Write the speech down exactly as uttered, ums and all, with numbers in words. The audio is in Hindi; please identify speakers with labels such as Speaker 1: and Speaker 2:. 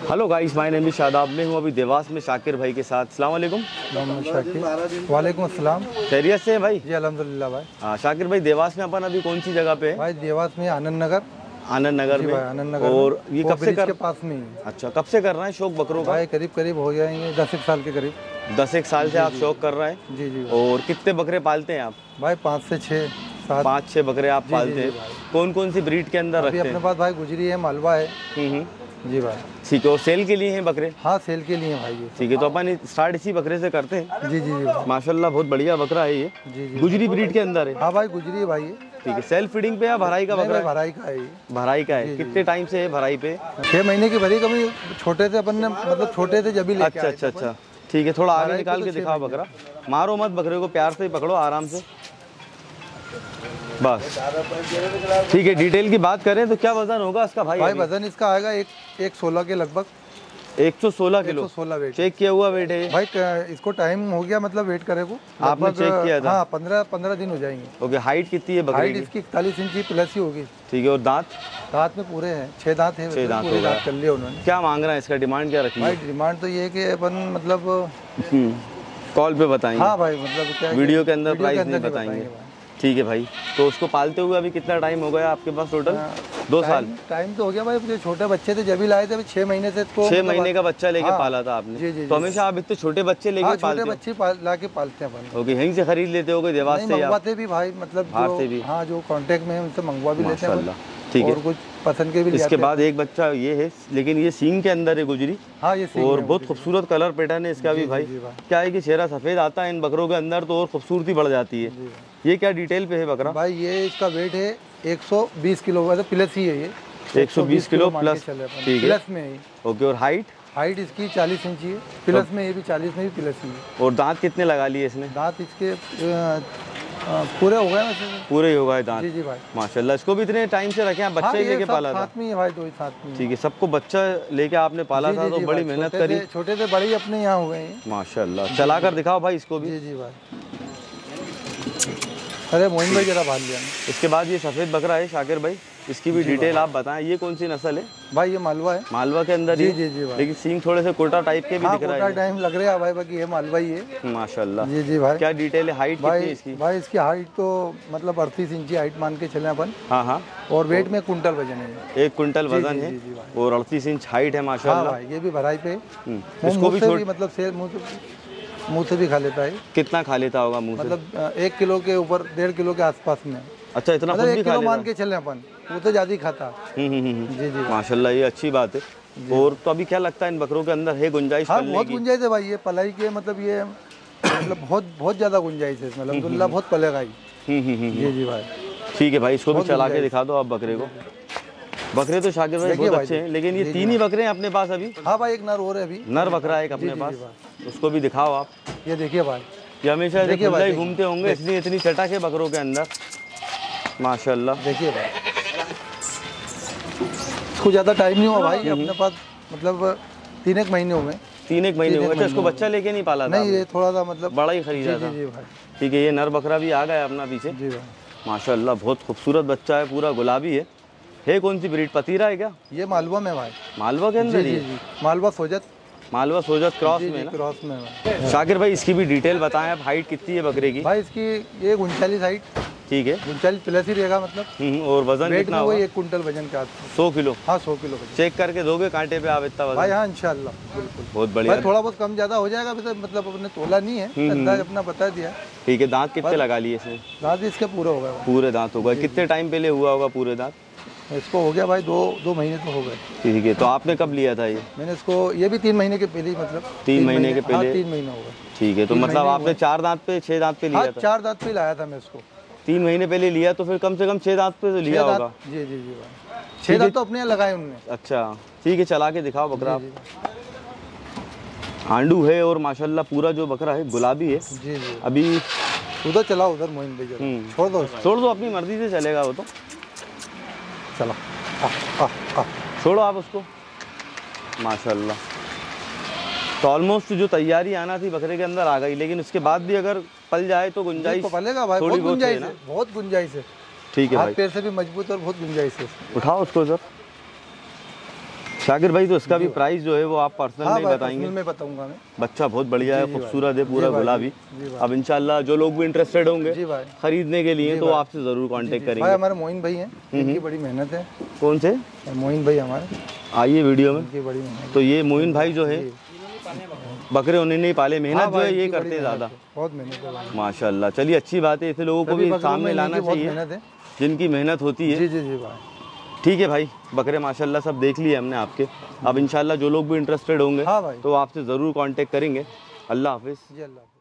Speaker 1: Hello guys, my name is Shadab. मैं हूँ अभी देवास में शाकिर भाई के साथ। अस्सलाम वालेकुम।
Speaker 2: वालेकुम अस्सलाम।
Speaker 1: खैरियत से हैं भाई?
Speaker 2: जी अल्हम्दुलिल्लाह भाई।
Speaker 1: हाँ शाकिर भाई, देवास में अपन अभी कौन सी जगह पे है?
Speaker 2: भाई देवास में आनंद नगर।
Speaker 1: आनंद नगर में।
Speaker 2: आनंद नगर
Speaker 1: और ये कब से कर
Speaker 2: के पास में ही?
Speaker 1: अच्छा, कब से कर रहे हैं शौक बकरों का?
Speaker 2: भाई करीब करीब हो जाएंगे दस एक साल के करीब।
Speaker 1: दस एक साल से आप शौक कर रहे हैं?
Speaker 2: जी जी।
Speaker 1: और कितने बकरे पालते हैं आप?
Speaker 2: भाई पाँच से छः सात।
Speaker 1: पाँच छः बकरे आप पालते हैं। कौन कौन सी ब्रीड के अंदर रखते हैं?
Speaker 2: अपने पास भाई गुजरी है, मालवा है। जी भाई।
Speaker 1: ठीक है। और सेल के लिए हैं बकरे?
Speaker 2: हाँ सेल के लिए भाई।
Speaker 1: ठीक है, तो अपन स्टार्ट इसी बकरे से करते हैं।
Speaker 2: जी जी जी।
Speaker 1: माशाल्लाह बहुत बढ़िया बकरा है ये।
Speaker 2: जी जी।
Speaker 1: गुजरी ब्रीड के अंदर है?
Speaker 2: हाँ भाई गुजरी है भाई।
Speaker 1: ठीक है। सेल्फ फीडिंग पे या भराई का बकरा?
Speaker 2: भराई का है।
Speaker 1: भराई का है। कितने टाइम से है भराई पे?
Speaker 2: छह महीने की भरी। कभी छोटे थे अपन ने, मतलब छोटे थे जब भी लेके
Speaker 1: अच्छा अच्छा अच्छा। ठीक है, थोड़ा आगे निकाल के दिखाओ बकरा। मारो मत बकरे को, प्यार से ही पकड़ो आराम से बस। ठीक है, डिटेल की बात करें तो क्या वजन होगा इसका भाई?
Speaker 2: भाई वजन इसका आएगा एक एक सोलह के लगभग।
Speaker 1: एक सौ सोलह किलो।
Speaker 2: एक सौ सोलह वेट।
Speaker 1: चेक किया हुआ वेट है
Speaker 2: भाई? इसको टाइम हो गया, मतलब वेट करे को
Speaker 1: आपने चेक किया था?
Speaker 2: हाँ पंद्रह पंद्रह दिन हो जाएंगे।
Speaker 1: ओके। हाइट कितनी है बकरे की?
Speaker 2: हाइट इसकी इकतालीस इंची प्लस ही होगी।
Speaker 1: ठीक है। और दांत?
Speaker 2: दांत में पूरे हैं, छह दांत है।
Speaker 1: छह दांत
Speaker 2: पूरे दांत कर लिए उन्होंने।
Speaker 1: क्या मांग रहा है इसका? डिमांड क्या रखी है?
Speaker 2: भाई डिमांड तो ये है कि अपन मतलब
Speaker 1: कॉल पे बताएंगे।
Speaker 2: हाँ भाई, मतलब क्या
Speaker 1: वीडियो के अंदर प्राइस नहीं बताएंगे। ठीक है भाई। तो उसको पालते हुए अभी कितना टाइम हो गया आपके पास टोटल? दो साल?
Speaker 2: टाइम तो हो गया भाई। छोटे बच्चे थे जब ही लाए थे, अभी छह महीने से इसको।
Speaker 1: छह महीने का बच्चा लेके पाला था आपने?
Speaker 2: जी जी।
Speaker 1: तो हमेशा आप इतने छोटे बच्चे लेके पालते हो?
Speaker 2: छोटे बच्चे ला के पालते हैं अपन।
Speaker 1: ओके। यहीं से खरीद लेते हो देवास से?
Speaker 2: मंगवाते भी भाई, मतलब
Speaker 1: बाहर से भी?
Speaker 2: हाँ, जो कांटेक्ट में है उनसे मंगवा भी लेते हैं।
Speaker 1: ठीक है।
Speaker 2: और कुछ पसंद के भी।
Speaker 1: इसके बाद एक बच्चा ये है, लेकिन ये सींग के अंदर है गुजरी।
Speaker 2: हाँ ये सींग
Speaker 1: और बहुत खूबसूरत कलर पैटर्न है इसका भी भाई। क्या है कि चेहरा सफेद आता है इन बकरों के अंदर तो और खूबसूरती बढ़ जाती है। ये क्या डिटेल पे है बकरा?
Speaker 2: भाई ये इसका वेट है एक सौ बीस किलो, वैसे प्लस ही है ये।
Speaker 1: एक सौ बीस किलो प्लस? ठीक है।
Speaker 2: प्लस में है।
Speaker 1: ओके। और हाइट?
Speaker 2: हाइट इसकी चालीस इंची है। प्लस में ये भी चालीस में भी प्लस ही है।
Speaker 1: और दांत कितने लगा लिए इसने?
Speaker 2: दांत इसके पूरे हो गए वैसे।
Speaker 1: पूरे ही हो गए दांत?
Speaker 2: जी जी भाई।
Speaker 1: माशाल्लाह। इसको भी इतने टाइम से रखे हैं? बच्चे ही लेके पाला था?
Speaker 2: साथ में ही भाई, दो ही साथ में।
Speaker 1: ठीक है। सबको बच्चा लेके आपने पाला था तो बड़ी मेहनत करी।
Speaker 2: छोटे से बड़े अपने यहाँ हुए हैं।
Speaker 1: माशाल्लाह। चला कर दिखाओ भाई इसको भी।
Speaker 2: जी जी भाई। अरे मोइन भाई जरा भाग लिया।
Speaker 1: इसके बाद ये सफ़ेद बकरा है शाकिर भाई, इसकी भी डिटेल आप बताएं। ये कौन सी नस्ल है
Speaker 2: भाई? ये मालवा है।
Speaker 1: मालवा के अंदर?
Speaker 2: जी जी जी भाई।
Speaker 1: लेकिन सींग थोड़े से कोटा टाइप के भी
Speaker 2: हाँ,
Speaker 1: दिख रहा है।
Speaker 2: कोटा टाइम लग रहा है भाई, बाकी ये मालवा ही है।
Speaker 1: माशाल्लाह।
Speaker 2: जी जी भाई।
Speaker 1: क्या डिटेल है? हाइट कितनी है इसकी?
Speaker 2: भाई इसकी हाइट तो मतलब अड़तीस इंची हाइट मान के चले अपन।
Speaker 1: हाँ हाँ।
Speaker 2: और वेट में कुंटल वजन है।
Speaker 1: एक कुंटल वजन है और अड़तीस इंच हाइट है माशाल्लाह।
Speaker 2: हाँ, ये भी भराई पे।
Speaker 1: इसको भी छोड़,
Speaker 2: मतलब से मुँह से भी खा लेता है।
Speaker 1: कितना खा लेता होगा मुँह से?
Speaker 2: मतलब एक किलो के ऊपर, डेढ़ किलो के आसपास में।
Speaker 1: अच्छा, इतना
Speaker 2: मतलब एक किलो मान के चले अपन, वो तो ज्यादा ही खाता। जी जी
Speaker 1: माशाल्लाह, ये अच्छी बात है। और तो अभी क्या लगता है इन बकरों के अंदर है गुंजाइश?
Speaker 2: हाँ बहुत गुंजाइश है भाई। ये पलाई के मतलब ये मतलब बहुत बहुत ज्यादा गुंजाइश है इसमें। अल्हम्दुलिल्लाह बहुत पलेगा ये। जी जी भाई।
Speaker 1: ठीक है भाई, इसको भी चला के दिखा दो आप बकरे को। बकरे तो शाकिर भाई बहुत अच्छे हैं, लेकिन ये तीन ही बकरे हैं अपने पास अभी?
Speaker 2: हाँ भाई, एक नर और है अभी।
Speaker 1: नर बकरा है एक अपने पास, उसको भी दिखाओ आप।
Speaker 2: ये देखिए भाई,
Speaker 1: ये हमेशा ऐसे घूमते होंगे इसलिए इतनी चटक है बकरों के अंदर माशाल्लाह।
Speaker 2: देखिए भाई, इसको ज़्यादा टाइम नहीं हुआ भाई अपने पास, मतलब तीन एक महीने हो गए।
Speaker 1: तीन एक महीने हो गए? अच्छा, इसको बच्चा लेके नहीं पाला था?
Speaker 2: नहीं, ये थोड़ा सा मतलब
Speaker 1: बड़ा ही खरीदा था।
Speaker 2: जी भाई।
Speaker 1: ठीक है। ये नर बकरा भी आ गया अपना पीछे।
Speaker 2: जी भाई।
Speaker 1: माशाल्लाह बहुत खूबसूरत बच्चा है, पूरा गुलाबी है। है कौन सी ब्रीड? पतीरा है क्या?
Speaker 2: ये मालवा में भाई।
Speaker 1: मालवा के अंदर?
Speaker 2: जी जी। मालवा सोजत।
Speaker 1: मालवा सोजत क्रॉस में ना?
Speaker 2: क्रॉस में।
Speaker 1: शाकिर भाई इसकी भी डिटेल बताएं आप। हाइट कितनी है बकरे की?
Speaker 2: भाई इसकी ये उनचालीस हाइट।
Speaker 1: ठीक है।
Speaker 2: उनचालीस प्लस ही रहेगा मतलब।
Speaker 1: और वजन कितना होगा?
Speaker 2: एक कुंटल वजन का।
Speaker 1: सौ किलो?
Speaker 2: हाँ सौ किलो।
Speaker 1: चेक करके दोगे कांटे पे आप इतना वजन?
Speaker 2: भाई हाँ इंशाल्लाह बिल्कुल।
Speaker 1: बहुत बढ़िया।
Speaker 2: थोड़ा बहुत कम ज्यादा हो जाएगा, मतलब अपने तोला नहीं है, अंदाज अपना बता दिया।
Speaker 1: ठीक है। दांत कितने लगा लिए इसने?
Speaker 2: दांत इसके पूरे हो गए। पूरे
Speaker 1: दांत हो गए? कितने टाइम पहले हुआ होगा पूरे दांत?
Speaker 2: इसको हो गया भाई दो दो महीने तो हो गए।
Speaker 1: ठीक है। तो आपने कब लिया था ये?
Speaker 2: मैंने इसको, ये भी तीन महीने के पहले, मतलब
Speaker 1: तीन महीने के पहले?
Speaker 2: तीन महीने हो गए।
Speaker 1: ठीक है। तो मतलब आपने चार दांत पे छह दांत पे लिया था?
Speaker 2: चार दांत पे लाया था मैं इसको।
Speaker 1: तीन महीने पहले लिया तो फिर कम से कम छह दांत पे तो लिया होगा?
Speaker 2: जी जी जी भाई, छह दांत तो अपने लगाए उन्होंने।
Speaker 1: अच्छा ठीक है, चला के दिखाओ बकरा आप। हांडू है और माशाल्लाह पूरा जो बकरा है गुलाबी है।
Speaker 2: जी जी।
Speaker 1: अभी
Speaker 2: उधर चलाओ, उधर मोइन भाई छोड़ दो।
Speaker 1: छोड़ दो, अपनी मर्जी से चलेगा वो तो।
Speaker 2: चलो
Speaker 1: छोड़ो आप उसको। माशाल्लाह। तो ऑलमोस्ट जो तैयारी आना थी बकरे के अंदर आ गई, लेकिन उसके बाद भी अगर पल जाए तो गुंजाइश
Speaker 2: तो पलेगा भाई। बहुत गुंजाइश है, बहुत गुंजाइश है।
Speaker 1: ठीक है भाई।
Speaker 2: हाथ पैर से भी मजबूत और बहुत गुंजाइश है।
Speaker 1: उठाओ उसको सर। शाकिर भाई तो इसका भी प्राइस जो है वो आप पर्सनल
Speaker 2: हाँ
Speaker 1: में
Speaker 2: भाई,
Speaker 1: बताएंगे।
Speaker 2: पर्सनल में बताऊंगा मैं।
Speaker 1: बच्चा बहुत बढ़िया है, खूबसूरत है, पूरा
Speaker 2: जी भाई,
Speaker 1: गुलाबी।
Speaker 2: जी भाई।
Speaker 1: अब इंशाल्लाह जो लोग भी इंटरेस्टेड होंगे
Speaker 2: जी भाई,
Speaker 1: खरीदने के लिए तो आपसे जरूर कांटेक्ट
Speaker 2: भाई
Speaker 1: करेंगे।
Speaker 2: हमारे मोइन भाई हैं, इनकी बड़ी मेहनत है।
Speaker 1: कौन से?
Speaker 2: मोइन भाई हमारे,
Speaker 1: आइए वीडियो में।
Speaker 2: इनकी बड़ी मेहनत।
Speaker 1: तो ये मोइन भाई जो है बकरे उन्हें नहीं पाले, मेहनत
Speaker 2: हाँ
Speaker 1: जो है
Speaker 2: भाई,
Speaker 1: ये
Speaker 2: इनकी
Speaker 1: करते
Speaker 2: बड़ी
Speaker 1: ज़्यादा।
Speaker 2: मेहनत है, बहुत मेहनत है भाई।
Speaker 1: माशाल्लाह, चलिए अच्छी बात है, ऐसे लोगों को
Speaker 2: सभी
Speaker 1: भी
Speaker 2: बकरों
Speaker 1: सामने
Speaker 2: में
Speaker 1: लाना
Speaker 2: इनकी बहुत
Speaker 1: चाहिए
Speaker 2: मेहनत है।
Speaker 1: जिनकी मेहनत होती है।
Speaker 2: जी जी जी भाई,
Speaker 1: ठीक है भाई, बकरे माशाल्लाह सब देख लिए हमने आपके। अब इंशाल्लाह जो लोग भी इंटरेस्टेड होंगे
Speaker 2: हाँ भाई,
Speaker 1: तो आपसे ज़रूर कांटेक्ट करेंगे। अल्लाह हाफिज़।
Speaker 2: जी अल्लाह।